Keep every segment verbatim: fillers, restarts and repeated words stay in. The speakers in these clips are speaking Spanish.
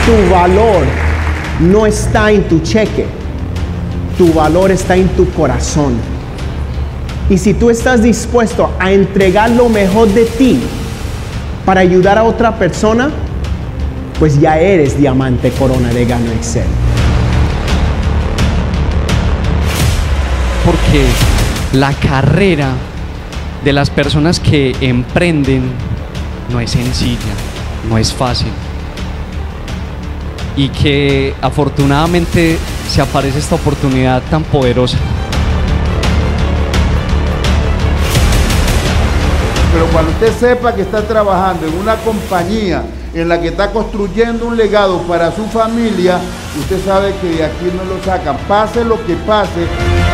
tu valor no está en tu cheque, tu valor está en tu corazón. Y si tú estás dispuesto a entregar lo mejor de ti para ayudar a otra persona, pues ya eres diamante corona de Gano Excel. Porque la carrera de las personas que emprenden no es sencilla, no es fácil. Y que afortunadamente se aparece esta oportunidad tan poderosa. Pero cuando usted sepa que está trabajando en una compañía en la que está construyendo un legado para su familia, usted sabe que de aquí no lo sacan, pase lo que pase.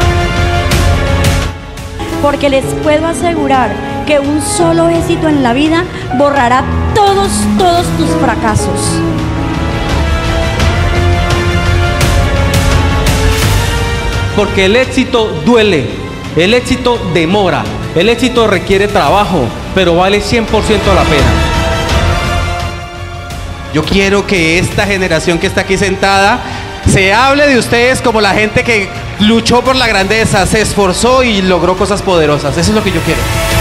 Porque les puedo asegurar que un solo éxito en la vida borrará todos, todos tus fracasos. Porque el éxito duele, el éxito demora, el éxito requiere trabajo, pero vale cien por ciento la pena. Yo quiero que esta generación que está aquí sentada se hable de ustedes como la gente que luchó por la grandeza, se esforzó y logró cosas poderosas. Eso es lo que yo quiero.